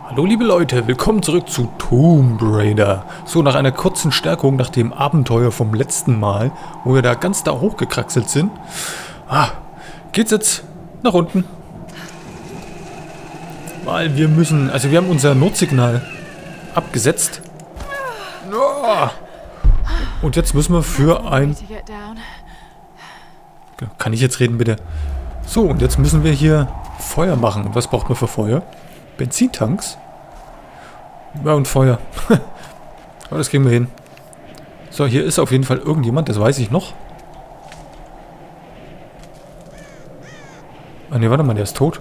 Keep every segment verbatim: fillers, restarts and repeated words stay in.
Hallo liebe Leute, willkommen zurück zu Tomb Raider. So, nach einer kurzen Stärkung nach dem Abenteuer vom letzten Mal, wo wir da ganz da hochgekraxelt sind, ah, geht's jetzt nach unten. Weil wir müssen, also wir haben unser Notsignal abgesetzt. Und jetzt müssen wir für ein... Kann ich jetzt reden, bitte? So, und jetzt müssen wir hier Feuer machen. Und was braucht man für Feuer? Benzintanks? Ja, und Feuer. Aber das kriegen wir hin. So, hier ist auf jeden Fall irgendjemand, das weiß ich noch. Ah ne, warte mal, der ist tot.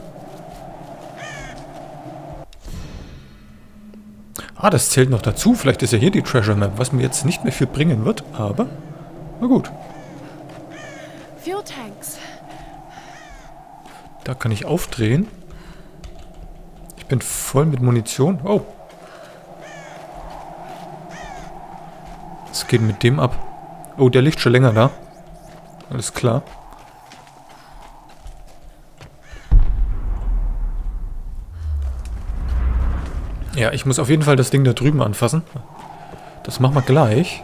Ah, das zählt noch dazu. Vielleicht ist ja hier die Treasure Map, was mir jetzt nicht mehr viel bringen wird, aber na gut. Fuel tanks. Da kann ich aufdrehen. Ich bin voll mit Munition. Oh. Was geht mit dem ab? Oh, der liegt schon länger da. Alles klar. Ja, ich muss auf jeden Fall das Ding da drüben anfassen. Das machen wir gleich.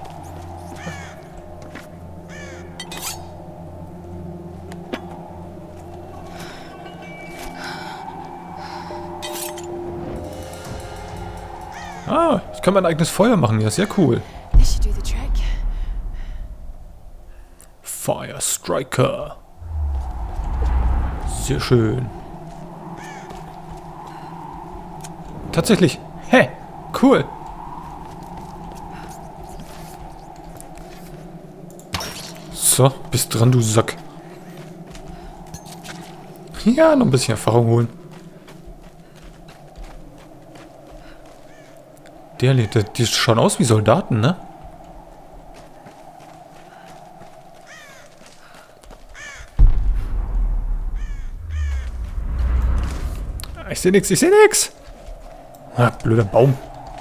Ah, ich kann mein eigenes Feuer machen. Ja, sehr cool. Fire Striker. Sehr schön. Tatsächlich. Hä? Cool. So, bist dran, du Sack. Ja, noch ein bisschen Erfahrung holen. Der, die, die schauen aus wie Soldaten, ne? Ich sehe nix, ich sehe nix. Ah, blöder Baum.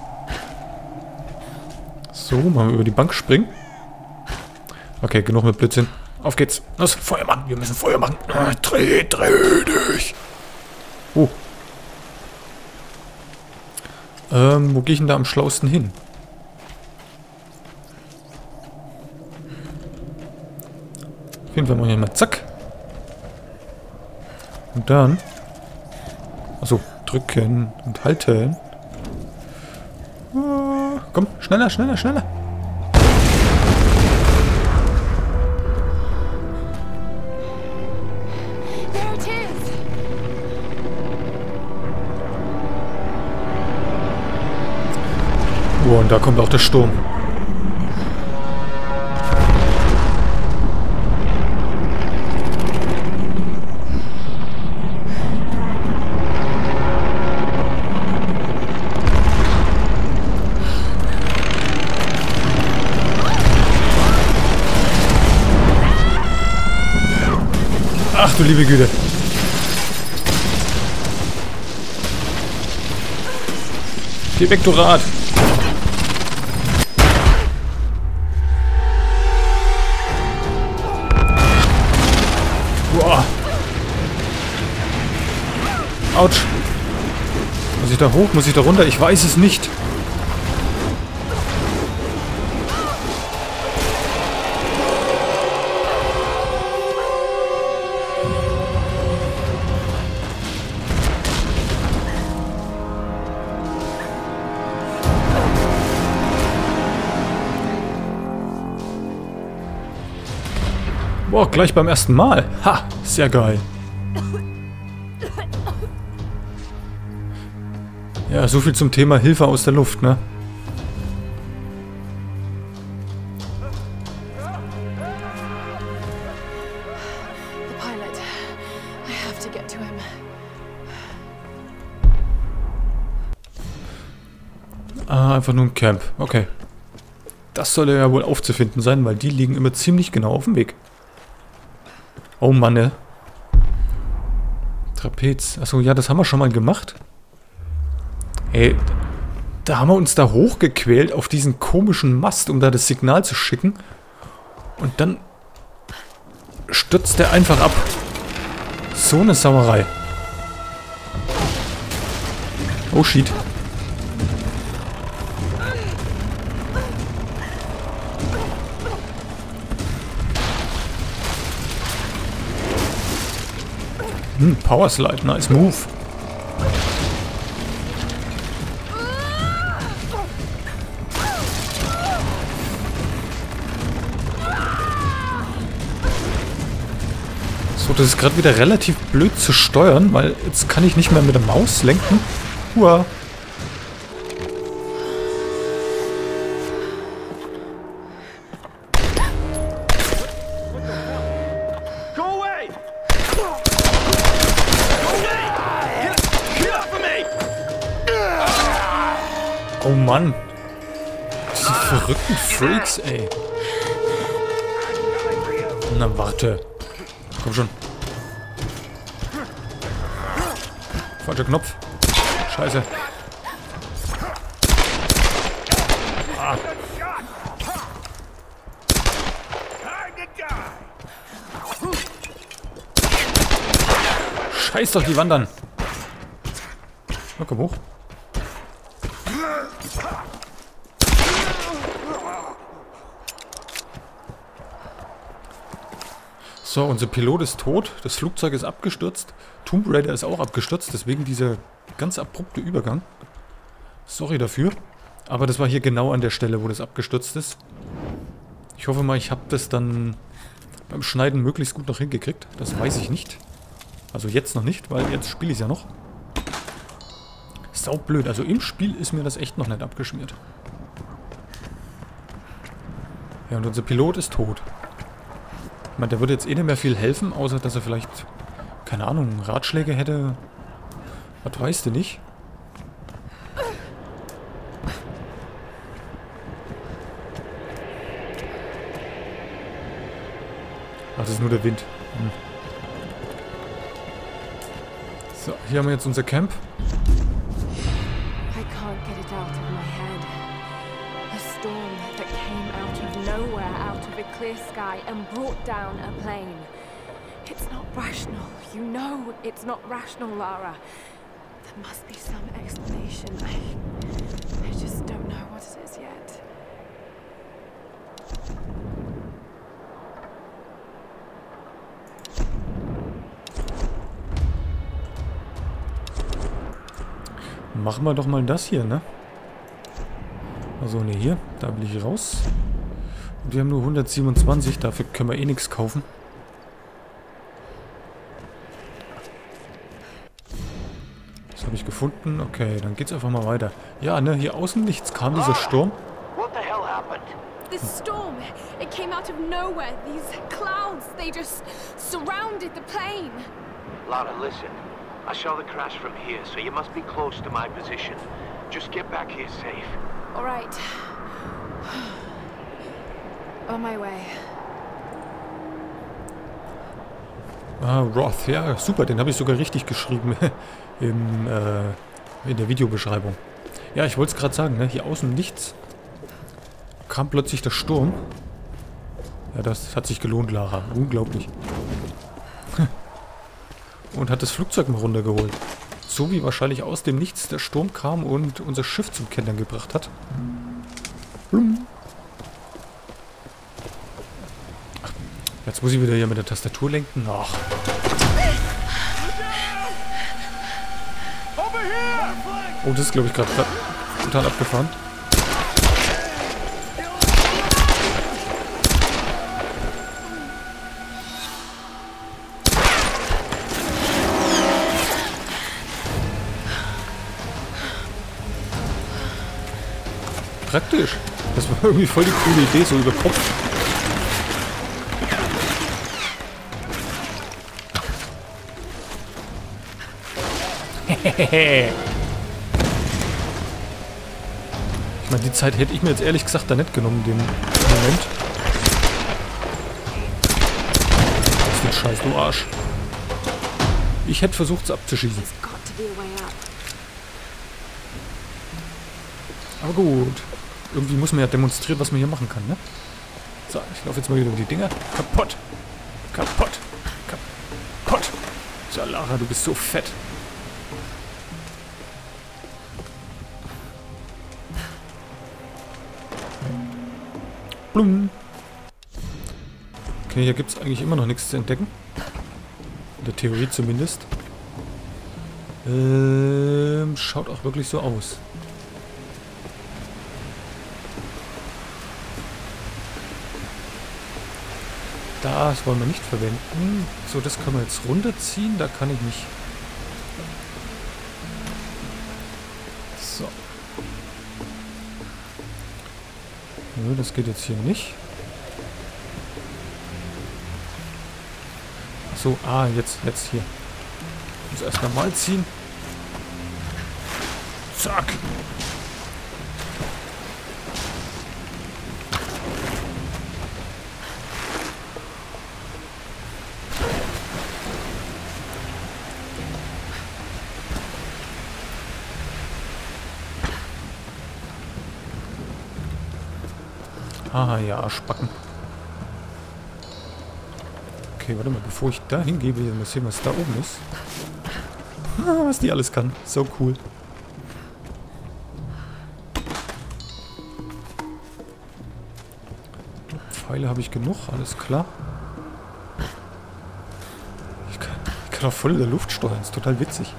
So, mal über die Bank springen. Okay, genug mit Blödsinn. Auf geht's. Los, Feuer machen. Wir müssen Feuer machen. Ah, dreh, dreh dich. Oh. Ähm, wo gehe ich denn da am schlausten hin? Auf jeden Fall machen wir mal zack. Und dann... Achso, drücken und halten. Ah, komm, schneller, schneller, schneller. Oh, und da kommt auch der Sturm. Ach du liebe Güte. Geh weg, du Rad. Boah. Autsch. Muss ich da hoch? Muss ich da runter? Ich weiß es nicht. Boah, gleich beim ersten Mal. Ha, sehr geil. Ja, so viel zum Thema Hilfe aus der Luft, ne? Ah, einfach nur ein Camp. Okay. Das soll ja wohl aufzufinden sein, weil die liegen immer ziemlich genau auf dem Weg. Oh Mann, ne? Trapez. Achso, ja, das haben wir schon mal gemacht. Ey, da haben wir uns da hochgequält auf diesen komischen Mast, um da das Signal zu schicken. Und dann stürzt der einfach ab. So eine Sauerei. Oh shit. Hm, Power Slide, nice move. So, das ist gerade wieder relativ blöd zu steuern, weil jetzt kann ich nicht mehr mit der Maus lenken. Hua. Oh Mann. Diese verrückten Freaks, ey. Na, warte. Komm schon. Falscher Knopf. Scheiße. Ah. Scheiß doch die Wand an. Na, komm hoch. So, unser Pilot ist tot, das Flugzeug ist abgestürzt, Tomb Raider ist auch abgestürzt, deswegen dieser ganz abrupte Übergang. Sorry dafür, aber das war hier genau an der Stelle, wo das abgestürzt ist. Ich hoffe mal, ich habe das dann beim Schneiden möglichst gut noch hingekriegt, das weiß ich nicht. Also jetzt noch nicht, weil jetzt spiele ich es ja noch. Saublöd, also im Spiel ist mir das echt noch nicht abgeschmiert. Ja, und unser Pilot ist tot. Ich meine, der würde jetzt eh nicht mehr viel helfen, außer dass er vielleicht, keine Ahnung, Ratschläge hätte. Was weißt du nicht? Ach, das ist nur der Wind. Hm. So, hier haben wir jetzt unser Camp. I can't get it out of my head. A storm that came out of nowhere, out of a clear sky, and brought down a plane. It's not rational. You know it's not rational, Lara. There must be some explanation. I, I just don't know what it is yet. Machen wir doch mal das hier, ne? Also, ne, hier. Da will ich raus. Und wir haben nur hundertsiebenundzwanzig. Dafür können wir eh nichts kaufen. Das habe ich gefunden. Okay, dann geht's einfach mal weiter. Ja, ne, hier außen nichts. Kam dieser Sturm. What the hell happened? This storm, it came out of nowhere. These clouds, they just surrounded the plane. Lara, listen. I saw the crash from here, so you must be close to my position. Just get back here safe. All right. On my way. Ah, Roth. Ja, super. Den habe ich sogar richtig geschrieben im, äh, in der Videobeschreibung. Ja, ich wollte es gerade sagen, ne? Hier außen nichts. Kam plötzlich der Sturm. Ja, das hat sich gelohnt, Lara. Unglaublich. Und hat das Flugzeug mal runtergeholt. So wie wahrscheinlich aus dem Nichts der Sturm kam und unser Schiff zum Kentern gebracht hat. Blum. Ach, jetzt muss ich wieder hier mit der Tastatur lenken. Ach. Oh, das ist, glaube ich, gerade total abgefahren. Praktisch. Das war irgendwie voll die coole Idee, so über Kopf. Ich meine, die Zeit hätte ich mir jetzt ehrlich gesagt da nicht genommen, den Moment. Das ist ein Scheiß, du Arsch. Ich hätte versucht, es abzuschießen. Aber gut. Irgendwie muss man ja demonstrieren, was man hier machen kann, ne? So, ich laufe jetzt mal wieder über die Dinger. Kaputt. Kaputt. Kaputt. So, Lara, du bist so fett. Blum. Okay, hier gibt es eigentlich immer noch nichts zu entdecken. In der Theorie zumindest. Ähm, schaut auch wirklich so aus. Das wollen wir nicht verwenden. So, das können wir jetzt runterziehen. Da kann ich nicht. So. Nö, das geht jetzt hier nicht. So, ah, jetzt, jetzt hier. Muss erst normal ziehen. Zack. Ah ja, Spacken. Okay, warte mal, bevor ich da hingehe, will ich mal sehen, was da oben ist. Ah, was die alles kann. So cool. Pfeile habe ich genug, alles klar. Ich kann, ich kann auch voll in der Luft steuern, ist total witzig.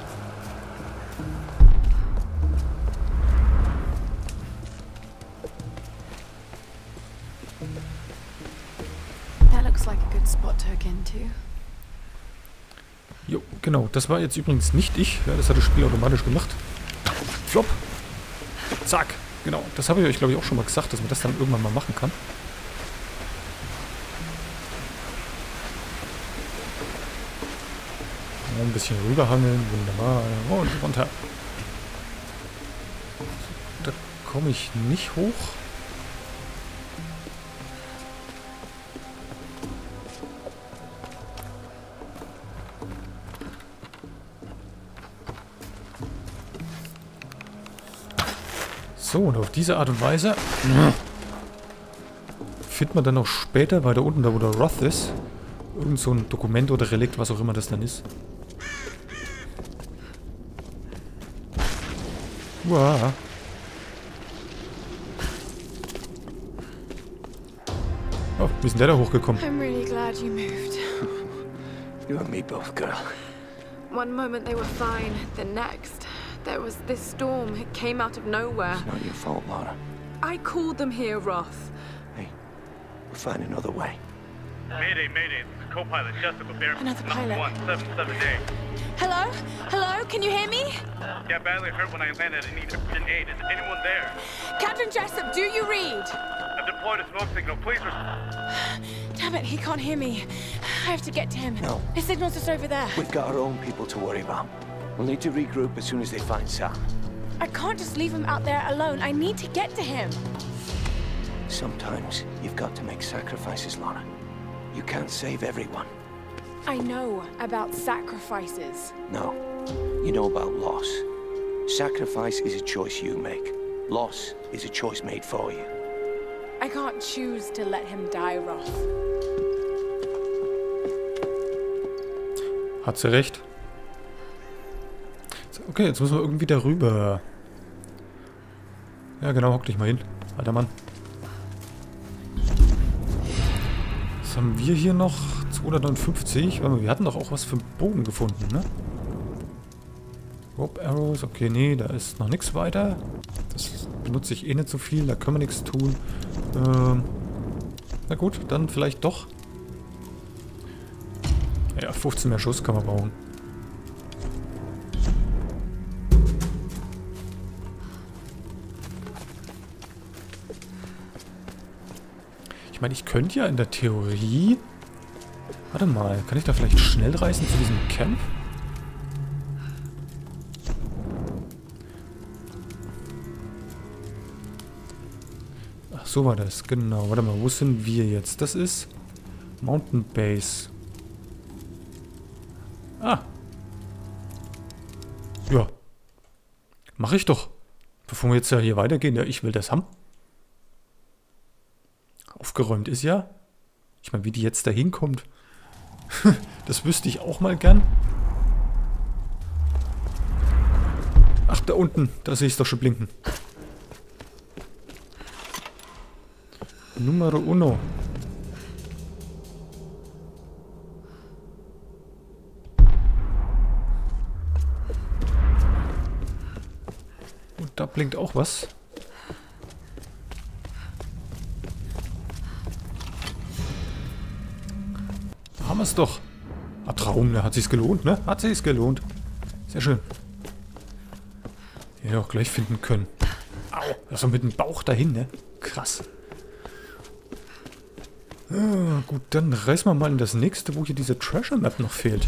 Jo, genau. Das war jetzt übrigens nicht ich. Ja, das hat das Spiel automatisch gemacht. Flop. Zack. Genau. Das habe ich euch, glaube ich, auch schon mal gesagt, dass man das dann irgendwann mal machen kann. Ja, ein bisschen rüberhangeln. Wunderbar. Und runter. Da komme ich nicht hoch. So, und auf diese Art und Weise findet man dann auch später weiter unten, da wo der Roth ist, irgend so ein Dokument oder Relikt, was auch immer das dann ist. Wow. Oh, wie ist denn der da hochgekommen? I'm really glad you moved. You and me both, girl. One moment they were fine, the next there was this storm. It came out of nowhere. It's not your fault, Lara. I called them here, Roth. Hey, we'll find another way. Mayday, mayday. This is co-pilot Jessica Bear. Another pilot. one seven seven A. Hello? Hello? Can you hear me? Yeah, badly hurt when I landed and needed urgent aid. Is anyone there? Captain Jessup, do you read? I've deployed a smoke signal. Please respond. Damn it, he can't hear me. I have to get to him. No. His signal's just over there. We've got our own people to worry about. We'll need to regroup as soon as they find Sam. I can't just leave him out there alone. I need to get to him. Sometimes you've got to make sacrifices, Lara. You can't save everyone. I know about sacrifices. No. You know about loss. Sacrifice is a choice you make. Loss is a choice made for you. I can't choose to let him die, Roth. Hat sie recht. Okay, jetzt müssen wir irgendwie darüber. Ja, genau, hock dich mal hin. Alter Mann. Was haben wir hier noch? zweihundertneunundfünfzig. Warte mal, wir hatten doch auch was für einen Bogen gefunden, ne? Rope Arrows. Okay, nee, da ist noch nichts weiter. Das benutze ich eh nicht so viel. Da können wir nichts tun. Ähm, na gut, dann vielleicht doch. Ja, fünfzehn mehr Schuss kann man bauen. Ich meine, ich könnte ja in der Theorie... Warte mal, kann ich da vielleicht schnell reisen zu diesem Camp? Ach, so war das, genau. Warte mal, wo sind wir jetzt? Das ist Mountain Base. Ah. Ja. Mach ich doch. Bevor wir jetzt ja hier weitergehen. Ja, ich will das haben. Aufgeräumt ist ja. Ich meine, wie die jetzt da hinkommt. Das wüsste ich auch mal gern. Ach, da unten. Da sehe ich es doch schon blinken. Numero uno. da blinkt auch was. Haben wir es doch. Ah, Traum, da hat sich's gelohnt, ne? Hat sich's gelohnt. Sehr schön. Ja, auch gleich finden können. Au, das ist doch mit dem Bauch dahin, ne? Krass. Ah, gut, dann reißen wir mal in das nächste, wo hier diese Treasure Map noch fehlt.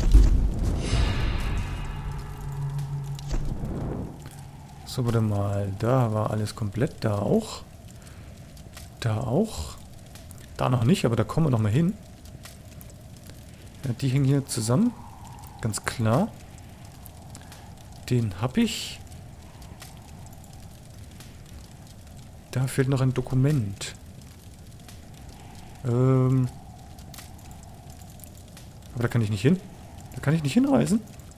So, warte mal. Da war alles komplett. Da auch. Da auch. Da noch nicht, aber da kommen wir noch mal hin. Ja, die hängen hier zusammen. Ganz klar. Den habe ich. Da fehlt noch ein Dokument. Ähm. Aber da kann ich nicht hin. Da kann ich nicht hinreisen.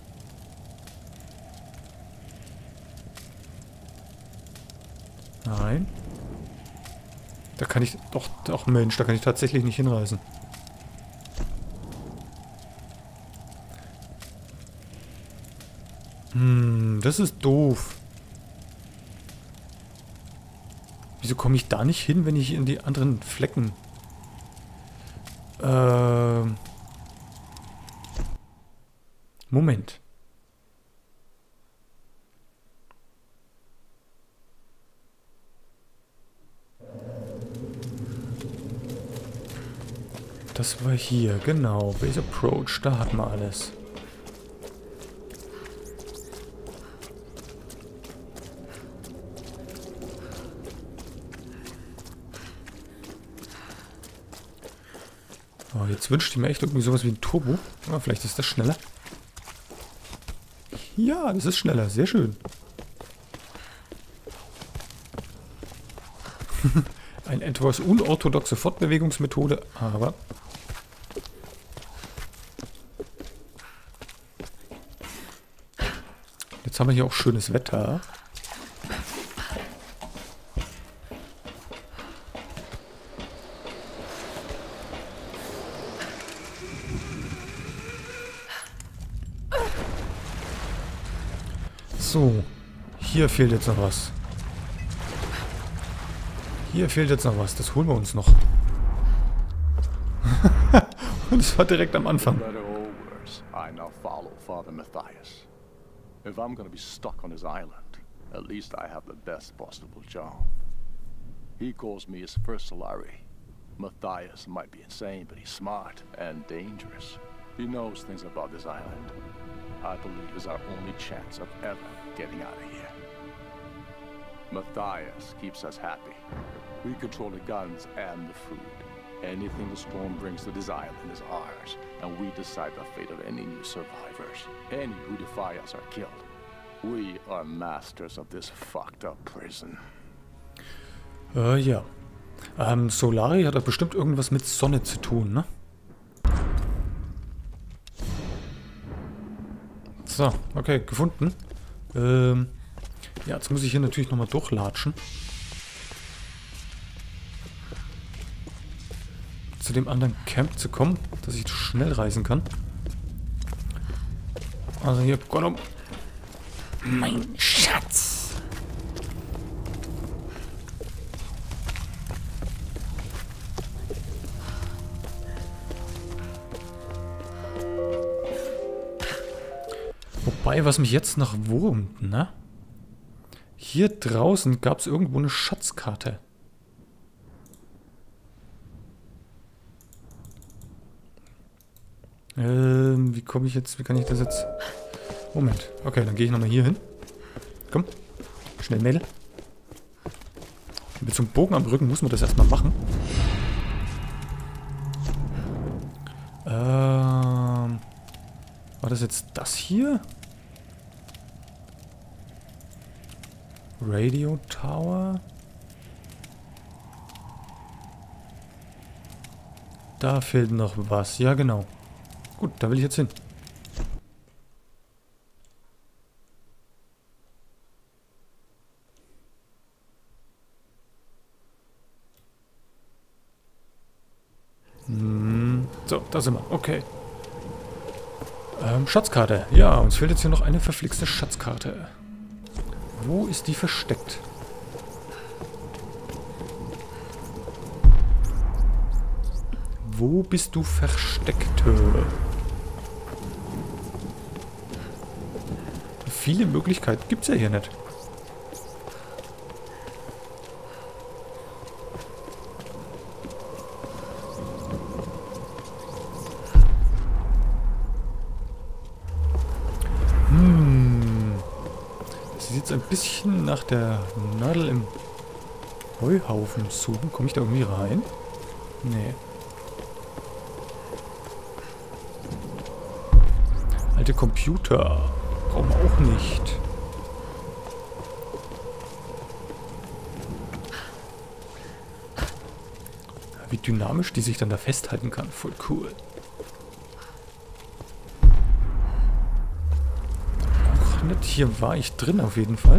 Nein. Da kann ich... Doch, doch, Mensch, da kann ich tatsächlich nicht hinreisen. Hm, das ist doof. Wieso komme ich da nicht hin, wenn ich in die anderen Flecken... Ähm... Moment. Das war hier, genau. Base Approach, da hatten wir alles. Oh, jetzt wünscht ich mir echt irgendwie sowas wie ein Turbo. Oh, vielleicht ist das schneller. Ja, das ist schneller. Sehr schön. Eine etwas unorthodoxe Fortbewegungsmethode, aber... Jetzt haben wir hier auch schönes Wetter. So, hier fehlt jetzt noch was. Hier fehlt jetzt noch was, das holen wir uns noch. Und es war direkt am Anfang. I now follow Father Matthias. If I'm gonna be stuck on his island, at least I have the best possible job. He calls me his first Solari. Matthias might be insane, but he's smart and dangerous. He knows things about this island. I believe it's our only chance of ever getting out of here. Matthias keeps us happy. We control the guns and the food. Anything the storm brings to this island is ours, and we decide the fate of any new survivors. Any who defy us are killed. We are masters of this fucked up prison. Äh, ja. Ähm, Solari hat doch bestimmt irgendwas mit Sonne zu tun, ne? So, okay, gefunden. Ähm, ja, jetzt muss ich hier natürlich nochmal durchlatschen. Zu dem anderen Camp zu kommen, dass ich schnell reisen kann. Also hier, Gollum. Mein Schatz. Wobei, was mich jetzt noch wurmt, ne? Hier draußen gab es irgendwo eine Schatzkarte. Ähm, wie komme ich jetzt, wie kann ich das jetzt... Moment, okay, dann gehe ich nochmal hier hin. Komm, schnell, Mädel. Mit so einem Bogen am Rücken muss man das erstmal machen. Ähm... War das jetzt das hier? Radio Tower? Da fehlt noch was. Ja, genau. Gut, da will ich jetzt hin. Hm, so, da sind wir. Okay. Ähm, Schatzkarte. Ja, uns fehlt jetzt hier noch eine verflixte Schatzkarte. Wo ist die versteckt? Wo bist du versteckt? Viele Möglichkeiten gibt es ja hier nicht. Hm. Das sieht jetzt ein bisschen nach der Nadel im Heuhaufen suchen. Komme ich da irgendwie rein? Nee. Alte Computer. Warum auch nicht? Wie dynamisch die sich dann da festhalten kann. Voll cool. Auch nicht. Hier war ich drin auf jeden Fall.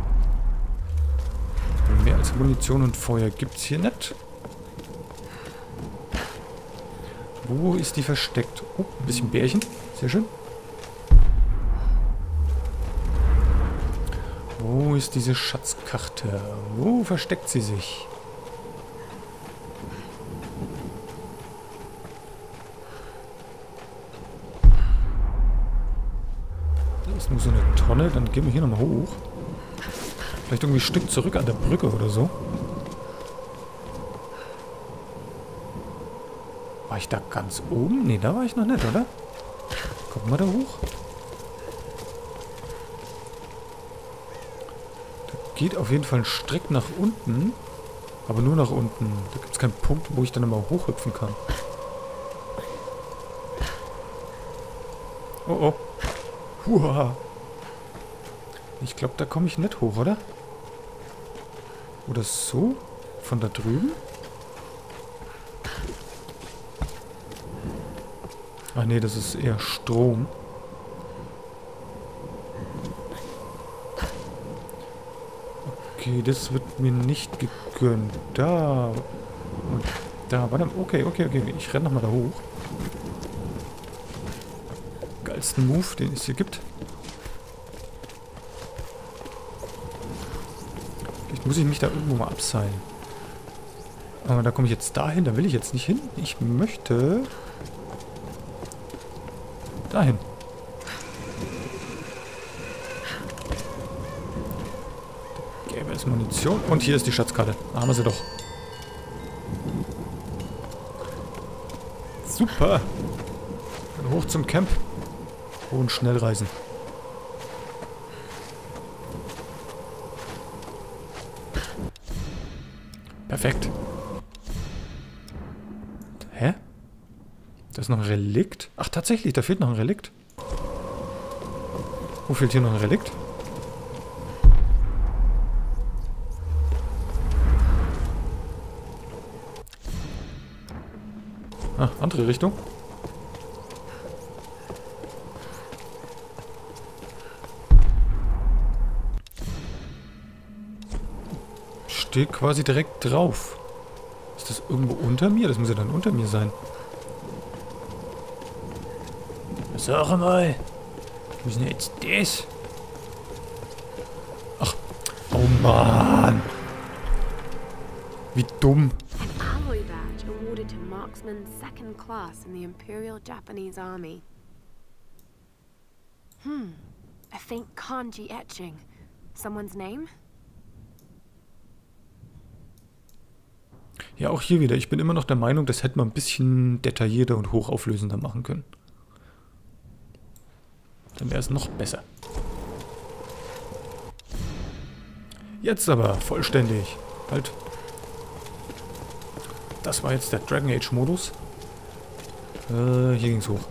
Mehr als Munition und Feuer gibt es hier nicht. Wo ist die versteckt? Oh, ein bisschen Bärchen. Sehr schön. Wo ist diese Schatzkarte? Wo versteckt sie sich? Da ist nur so eine Tonne. Dann gehen wir hier nochmal hoch. Vielleicht irgendwie ein Stück zurück an der Brücke oder so. War ich da ganz oben? Ne, da war ich noch nicht, oder? Kommen wir da hoch? Geht auf jeden Fall ein Strick nach unten. Aber nur nach unten. Da gibt es keinen Punkt, wo ich dann immer hochhüpfen kann. Oh oh. Huha. Ich glaube, da komme ich nicht hoch, oder? Oder so? Von da drüben? Ach nee, das ist eher Strom. Okay, das wird mir nicht gegönnt. Da. Und da. Warte. Okay, okay, okay. Ich renne nochmal da hoch. Geilsten Move, den es hier gibt. Vielleicht muss ich mich da irgendwo mal abseilen. Aber da komme ich jetzt dahin. Da will ich jetzt nicht hin. Ich möchte... dahin. Gäbe es Munition. Und hier ist die Schatzkarte. Da haben wir sie doch. Super. Dann hoch zum Camp. Und schnell reisen. Perfekt. Hä? Da ist noch ein Relikt. Ach, tatsächlich, da fehlt noch ein Relikt. Wo fehlt hier noch ein Relikt? Ah, andere Richtung. Steht quasi direkt drauf. Ist das irgendwo unter mir? Das muss ja dann unter mir sein. Sag mal. Wo ist denn jetzt das? Ach. Oh Mann. Wie dumm. An alloy badge awarded to marksman second class in the Imperial Japanese Army. Hmm. A faint kanji etching. Someone's name? Ja, auch hier wieder. Ich bin immer noch der Meinung, das hätte man ein bisschen detaillierter und hochauflösender machen können. Dann wäre es noch besser. Jetzt aber vollständig. Halt. Das war jetzt der Dragon Age Modus. Äh, hier ging's hoch.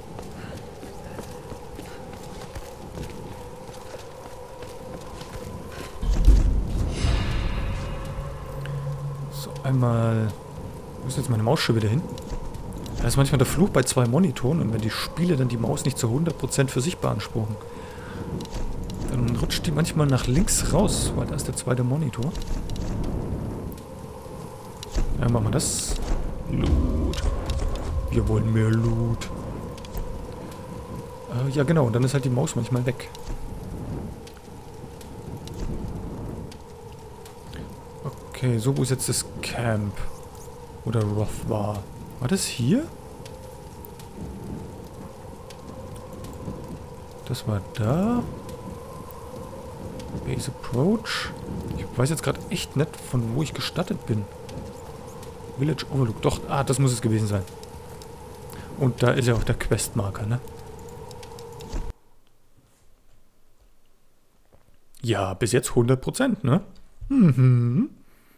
So, einmal... Wo ist jetzt meine Maus schon wieder hin? Da ist manchmal der Fluch bei zwei Monitoren und wenn die Spiele dann die Maus nicht zu hundert Prozent für sich beanspruchen, dann rutscht die manchmal nach links raus, weil da ist der zweite Monitor. Ja, machen wir das. Loot. Wir wollen mehr Loot. Äh, ja genau, und dann ist halt die Maus manchmal weg. Okay, so, wo ist jetzt das Camp? Oder Roth war. War das hier? Das war da. Base Approach. Ich weiß jetzt gerade echt nicht, von wo ich gestartet bin. Village Overlook. Doch, ah, das muss es gewesen sein. Und da ist ja auch der Questmarker, ne? Ja, bis jetzt hundert Prozent, ne? Mhm.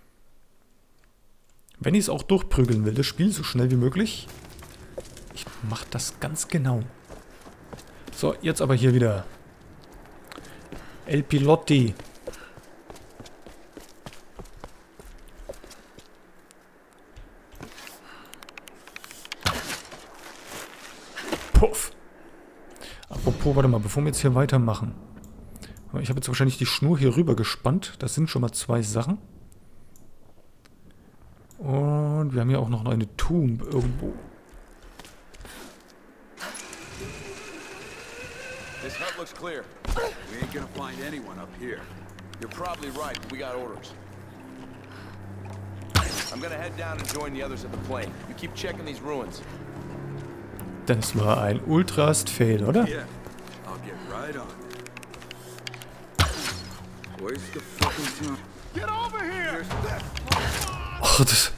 Wenn ich es auch durchprügeln will, das Spiel so schnell wie möglich. Ich mach das ganz genau. So, jetzt aber hier wieder. El Pilotti. Puff. Apropos, warte mal, bevor wir jetzt hier weitermachen. Ich habe jetzt wahrscheinlich die Schnur hier rüber gespannt. Das sind schon mal zwei Sachen. Und wir haben hier auch noch eine Tomb irgendwo. This hut looks clear. We ain't gonna find anyone up here. You're probably right, but we got orders. I'm gonna head down and join the others at the plane. You keep checking these ruins. Das war ein Ultrast-Fail, oder? Yeah, I'll get right on it. Waste the fucking time. Get over here! Ach, das...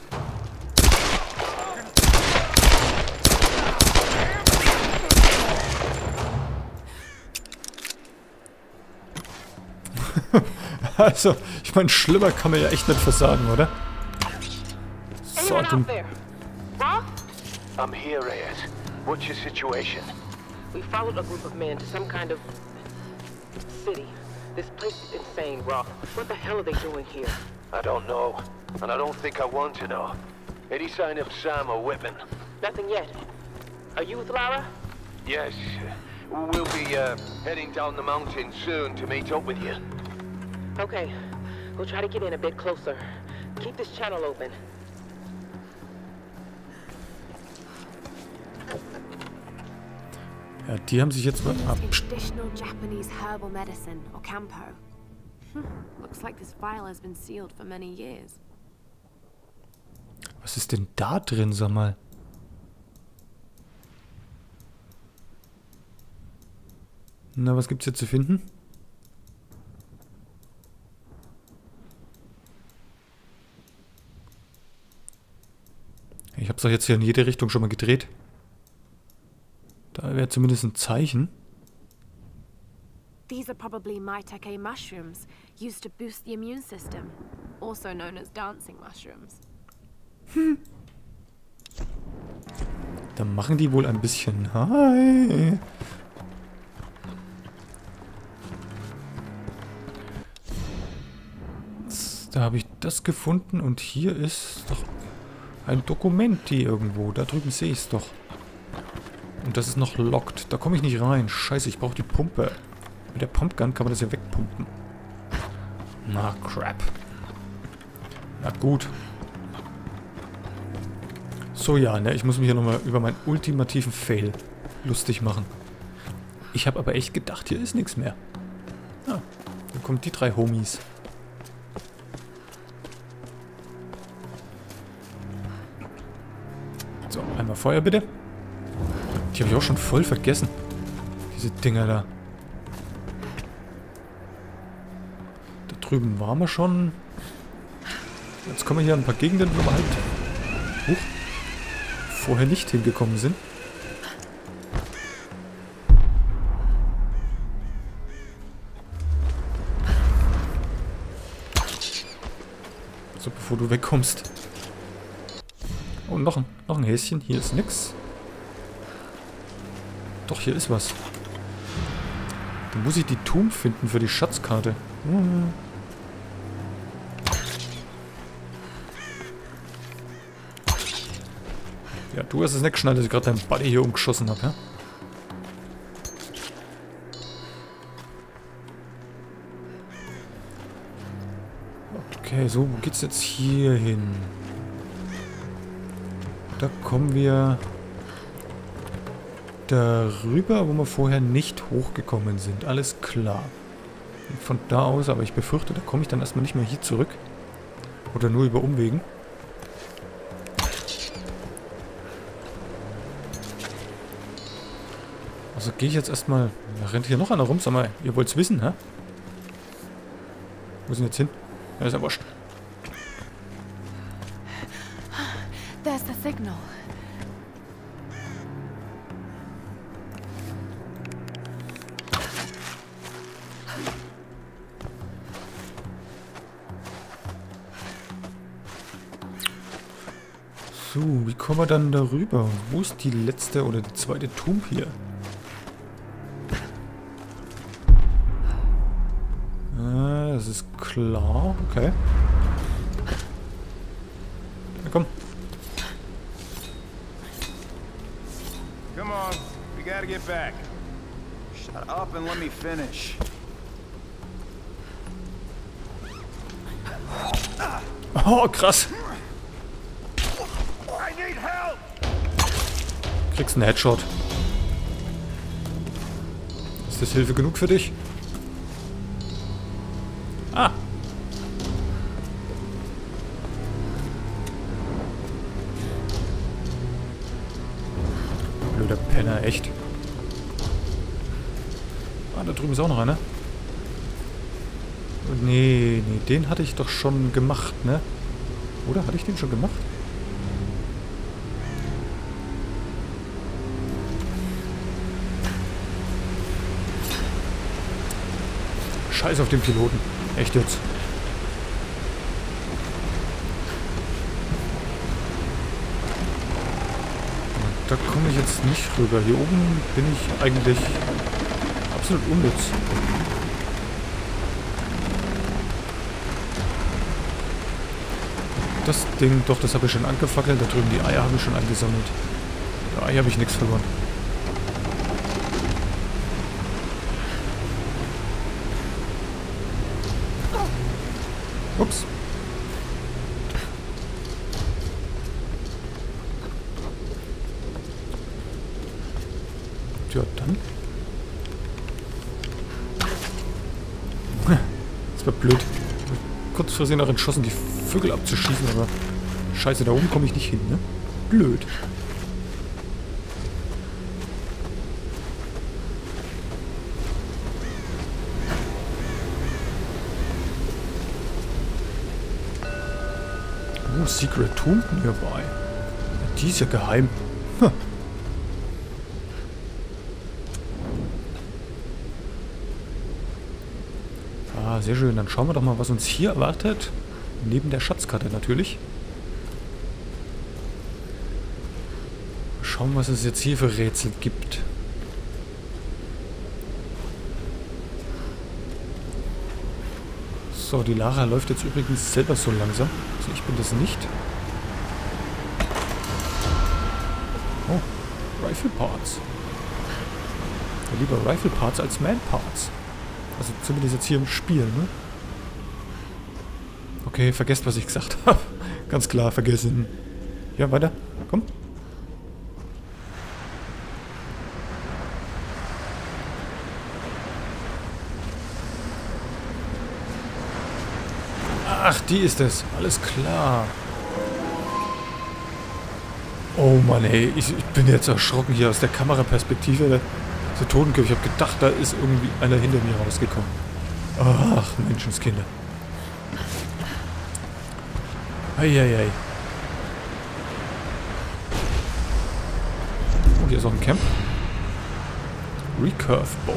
Also, ich meine, schlimmer kann man ja echt nicht versagen, oder? So, Anyone out there? Roth? I'm here, Reyes. What's your situation? We followed a group of men to some kind of city. This place is insane, Roth. What the hell are they doing here? I don't know, and I don't think I want to know. Any sign of Sam or Whitman? Nothing yet. Are you with Lara? Yes. We'll be uh, heading down the mountain soon to meet up with you. Okay. We'll try to get in a bit closer. Keep this channel open. Ja, die haben sich jetzt mal ab... Traditional Japanese herbal medicine, or Campo. Hm. Looks like this vial has been sealed for many years. Was ist denn da drin, sag mal? Na, was gibt's hier zu finden? Ich hab's doch jetzt hier in jede Richtung schon mal gedreht. Da wäre zumindest ein Zeichen. These are probably Maitake mushrooms, used to boost the immune system, also known as dancing mushrooms. Hm. Da machen die wohl ein bisschen... Hi! Da habe ich das gefunden und hier ist doch ein Dokument hier irgendwo. Da drüben sehe ich es doch. Und das ist noch locked. Da komme ich nicht rein. Scheiße, ich brauche die Pumpe. Mit der Pumpgun kann man das ja wegpumpen. Na, crap. Na gut. So, ja, ne, ich muss mich hier nochmal über meinen ultimativen Fail lustig machen. Ich habe aber echt gedacht, hier ist nichts mehr. Ah, dann kommen die drei Homies. So, einmal Feuer bitte. Die habe ich auch schon voll vergessen. Diese Dinger da. Da drüben waren wir schon. Jetzt kommen wir hier an ein paar Gegenden, wo wir halt huch, vorher nicht hingekommen sind. So, bevor du wegkommst. Oh, noch ein, noch ein Häschen. Hier ist nix. Doch, hier ist was. Dann muss ich die Tomb finden für die Schatzkarte. Hm. Ja, du hast es nicht geschnallt, dass ich gerade deinen Buddy hier umgeschossen habe, ja? Okay, so, wo geht's jetzt hier hin? Da kommen wir darüber, wo wir vorher nicht hochgekommen sind. Alles klar. Und von da aus, aber ich befürchte, da komme ich dann erstmal nicht mehr hier zurück. Oder nur über Umwegen. Also gehe ich jetzt erstmal... Da rennt hier noch einer rum. Sag mal, ihr wollt's wissen, hä? Wo sind jetzt hin? Ja, ist ja wurscht. There's the signal. So, wie kommen wir dann darüber? Wo ist die letzte oder die zweite Tomb hier? Ah, das ist klar. Okay. Na komm. Come on, we gotta get back. Shut up and let me finish. Oh, krass. I need help. Kriegst einen Headshot. Ist das Hilfe genug für dich? Ah. Blöder Penner, echt. Ah, da drüben ist auch noch einer. Nee, nee, den hatte ich doch schon gemacht, ne? Oder? Hatte ich den schon gemacht? Scheiß auf den Piloten. Echt jetzt. Da komme ich jetzt nicht rüber. Hier oben bin ich eigentlich absolut unnütz. Das Ding, doch, das habe ich schon angefackelt. Da drüben die Eier habe ich schon eingesammelt. Da Ei habe ich nichts verloren. Ups. Tja, dann. Das war blöd. Kurz versehen auch entschlossen, die Vögel abzuschießen, aber scheiße, da oben komme ich nicht hin, ne? Blöd. Oh, Secret Tomb nearby. Die ist ja geheim. Hm. Ah, sehr schön. Dann schauen wir doch mal, was uns hier erwartet. Neben der Schatzkarte natürlich. Schauen, was es jetzt hier für Rätsel gibt. So, die Lara läuft jetzt übrigens selber so langsam. Also ich bin das nicht. Oh, Rifle Parts. Ja, lieber Rifle Parts als Man Parts. Also zumindest jetzt hier im Spiel, ne? Okay, vergesst, was ich gesagt habe. Ganz klar, vergessen. Ja, weiter. Komm. Ach, die ist es. Alles klar. Oh Mann, ey. Ich, ich bin jetzt erschrocken hier aus der Kameraperspektive. Der Totenkopf. Ich habe gedacht, da ist irgendwie einer hinter mir rausgekommen. Ach, Menschenskinder. Eieiei. Oh, hier ist auch ein Camp. Recurve Bow.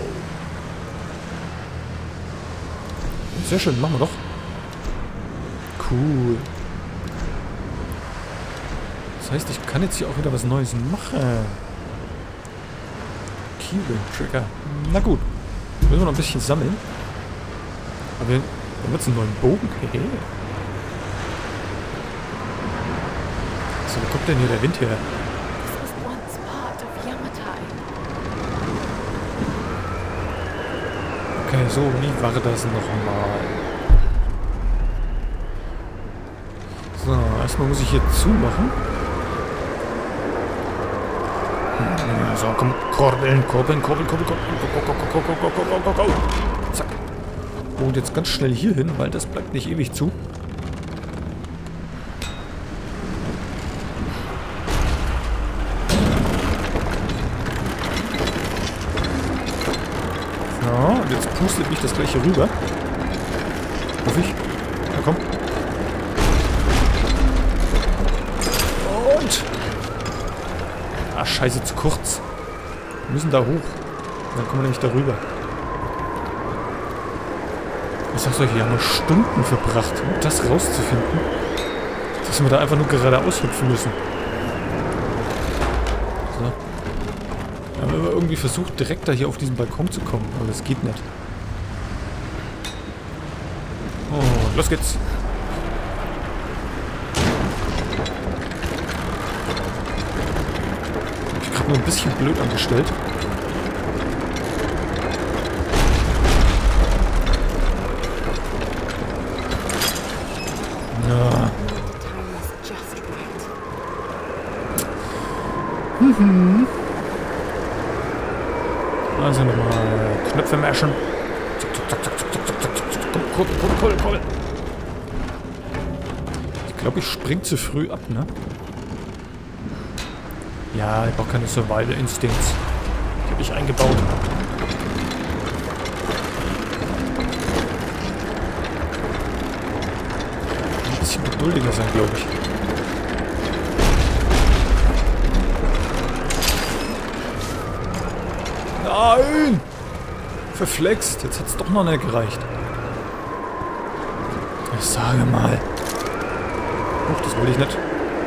Sehr schön, machen wir doch. Cool. Das heißt, ich kann jetzt hier auch wieder was Neues machen. Keyring Trigger. Na gut. Müssen wir noch ein bisschen sammeln. Aber wir haben jetzt einen neuen Bogen. Hehe. So, wo kommt denn hier der Wind her? Okay, so, wie war das nochmal? So, erstmal muss ich hier zumachen. So, komm, Korbeln, Korbeln, Korbeln, Korbeln, Korbeln, zack. Und jetzt ganz schnell hier hin, weil das bleibt nicht ewig zu. pustet mich das gleich hier rüber. Hoffe ich. Na komm. Und... Ah, scheiße, zu kurz. Wir müssen da hoch. Dann kommen wir nämlich da rüber. Ich sag's euch, hier haben wir Stunden verbracht, um das rauszufinden. Dass wir da einfach nur geradeaus hüpfen müssen. So. Wir haben aber irgendwie versucht, direkt da hier auf diesen Balkon zu kommen. Aber das geht nicht. Oh, los geht's. Ich hab gerade nur ein bisschen blöd angestellt. Ja. Mhm. Also nochmal Knöpfe mashen. Zack, zack, zack, zack, zack, zack, zack, zack, zack. Komm, komm, komm, komm. Ich glaube, ich spring zu früh ab, ne? Ja, ich brauche keine Survival Instincts. Die habe ich eingebaut. Ein bisschen geduldiger sein, glaube ich. Nein! Verflext. Jetzt hat es doch noch nicht gereicht. Ich sage mal. Huch, das wollte ich nicht.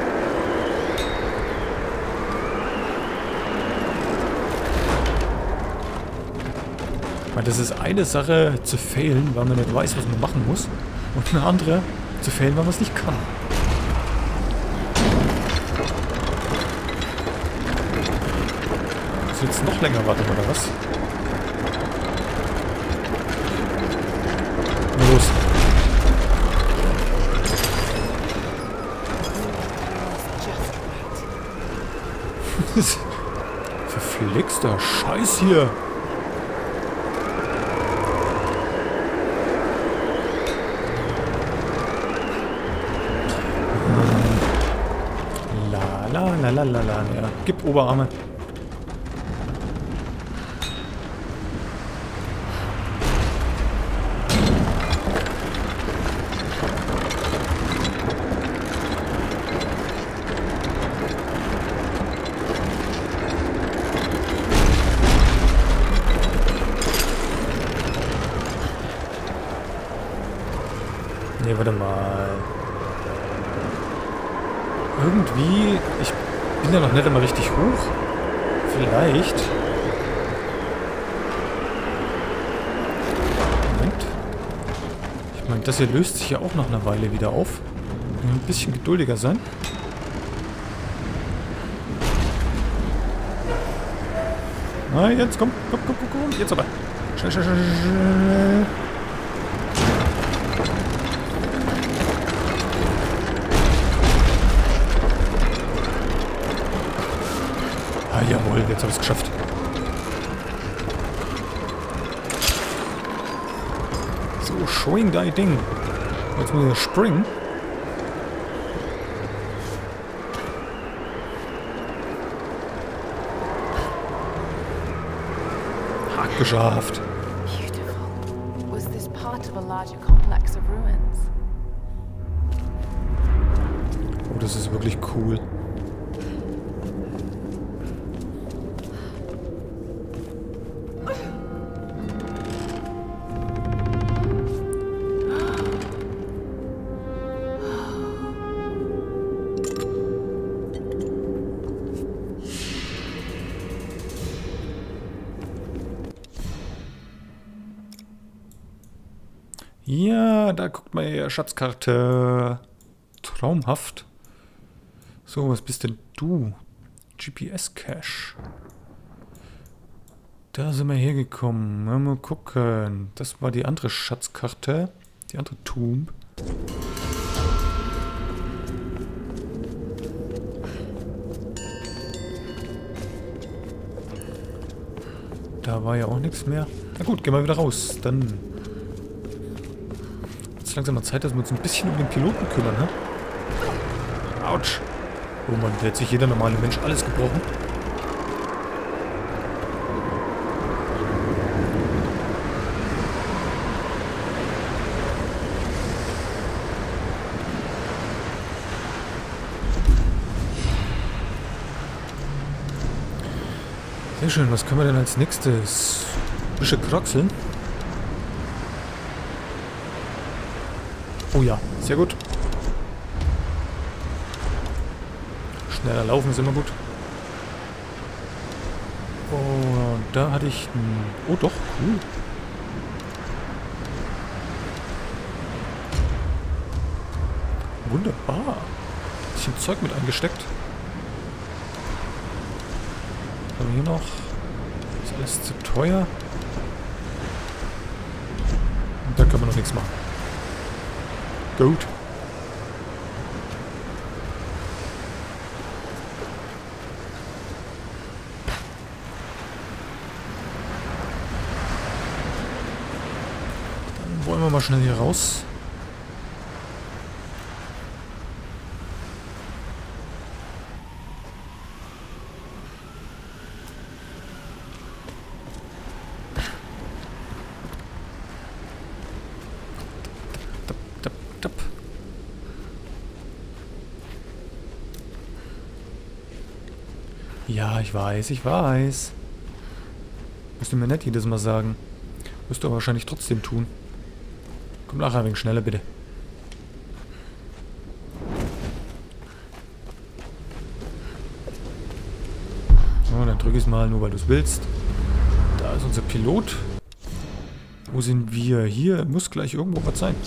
Weil das ist eine Sache zu failen, weil man nicht weiß, was man machen muss. Und eine andere zu failen, weil man es nicht kann. Muss ich jetzt noch länger warten, oder was? Na los. Verflixter Scheiß hier. Lalalala, ja. Gib Oberarme. Nee, warte mal. Irgendwie... Ich bin ja noch nicht einmal richtig hoch. Vielleicht... Moment. Ich meine, das hier löst sich ja auch nach einer Weile wieder auf. Ein bisschen geduldiger sein. Na, jetzt komm, komm, komm, komm, komm. Jetzt aber. Schnell, schnell, schnell, schnell. Ah, jawohl, jetzt habe ich es geschafft. So, showing dein Ding. Jetzt muss ich springen. Hack geschafft. Beautiful. Was this part of a larger complex of ruins? Oh, das ist wirklich cool. Ja, da guckt mal hier, Schatzkarte. Traumhaft. So, was bist denn du? G P S-Cache. Da sind wir hergekommen. Mal gucken. Das war die andere Schatzkarte. Die andere Tomb. Da war ja auch nichts mehr. Na gut, gehen wir wieder raus. Dann... langsam mal Zeit, dass wir uns ein bisschen um den Piloten kümmern, ne? Autsch. Oh Mann, der hat sich jeder normale Mensch alles gebrochen. Sehr schön, was können wir denn als nächstes? Bisschen kraxeln. Oh ja, sehr gut. Schneller laufen ist immer gut. Und da hatte ich... Ein oh doch, cool. Wunderbar. Bisschen Zeug mit eingesteckt. Aber hier noch... Ist alles zu teuer. Und da können wir noch nichts machen. Gut. Dann wollen wir mal schnell hier raus. Ja, ich weiß, ich weiß. Müsst ihr mir nicht jedes Mal sagen. Müsst ihr aber wahrscheinlich trotzdem tun. Komm nachher ein wenig schneller, bitte. So, dann drück ich es mal, nur weil du es willst. Da ist unser Pilot. Wo sind wir? Hier muss gleich irgendwo was sein.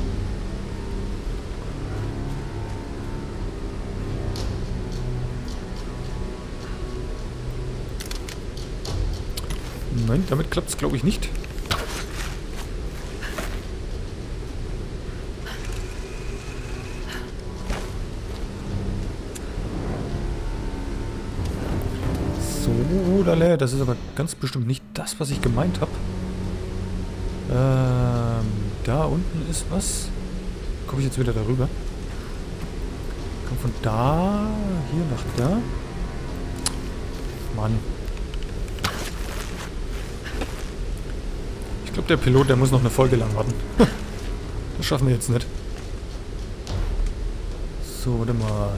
Nein, damit klappt es, glaube ich, nicht. So, Dale, das ist aber ganz bestimmt nicht das, was ich gemeint habe. Ähm, da unten ist was. Komme ich jetzt wieder darüber? Komm von da, hier nach da. Mann. Ich glaube, der Pilot, der muss noch eine Folge lang warten. Das schaffen wir jetzt nicht. So, warte mal.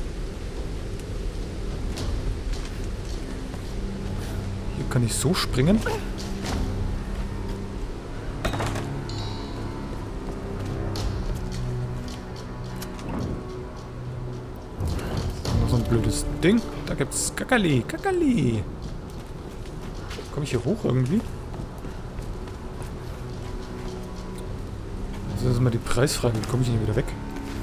Hier kann ich so springen. Noch so ein blödes Ding. Da gibt's Kakali, Kakali. Komme ich hier hoch irgendwie? Das ist mal die Preisfrage, wie komme ich denn hier wieder weg?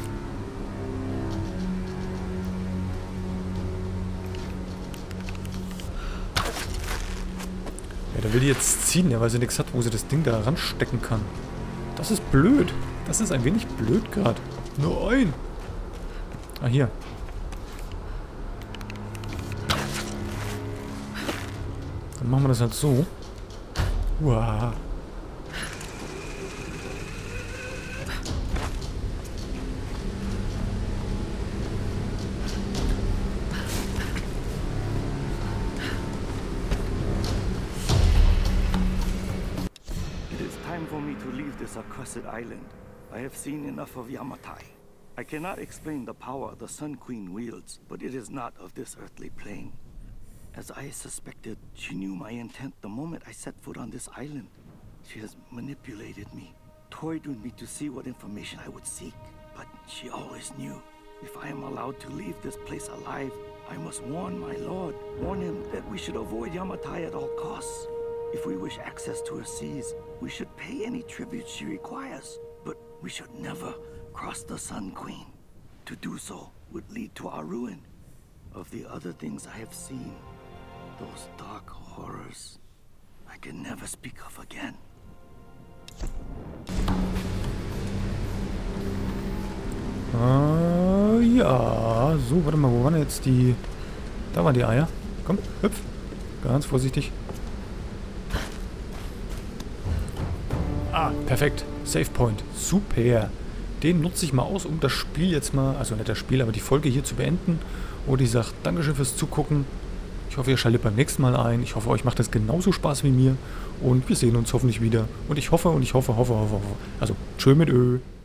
Ja, der will die jetzt ziehen, ja, weil sie nichts hat, wo sie das Ding da ranstecken kann. Das ist blöd. Das ist ein wenig blöd gerade. Nein! Ah, hier. Dann machen wir das halt so. Uah. For me to leave this accursed island. I have seen enough of Yamatai. I cannot explain the power the Sun Queen wields, but it is not of this earthly plane. As I suspected, she knew my intent the moment I set foot on this island. She has manipulated me, toyed with me to see what information I would seek. But she always knew. If I am allowed to leave this place alive, I must warn my lord, warn him that we should avoid Yamatai at all costs. If we wish access to her seas, we should pay any tribute she requires, but we should never cross the Sun Queen. To do so would lead to our ruin. Of the other things I have seen, those dark horrors, I can never speak of again. Ah, ja, so, warte mal, wo waren jetzt die... Da waren die Eier. Komm, hüpf. Ganz vorsichtig. Ah, perfekt. Save Point. Super. Den nutze ich mal aus, um das Spiel jetzt mal, also nicht das Spiel, aber die Folge hier zu beenden. Und ich sage Dankeschön fürs Zugucken. Ich hoffe, ihr schaltet beim nächsten Mal ein. Ich hoffe, euch macht das genauso Spaß wie mir. Und wir sehen uns hoffentlich wieder. Und ich hoffe und ich hoffe, hoffe, hoffe, hoffe. Also, tschö mit Ö.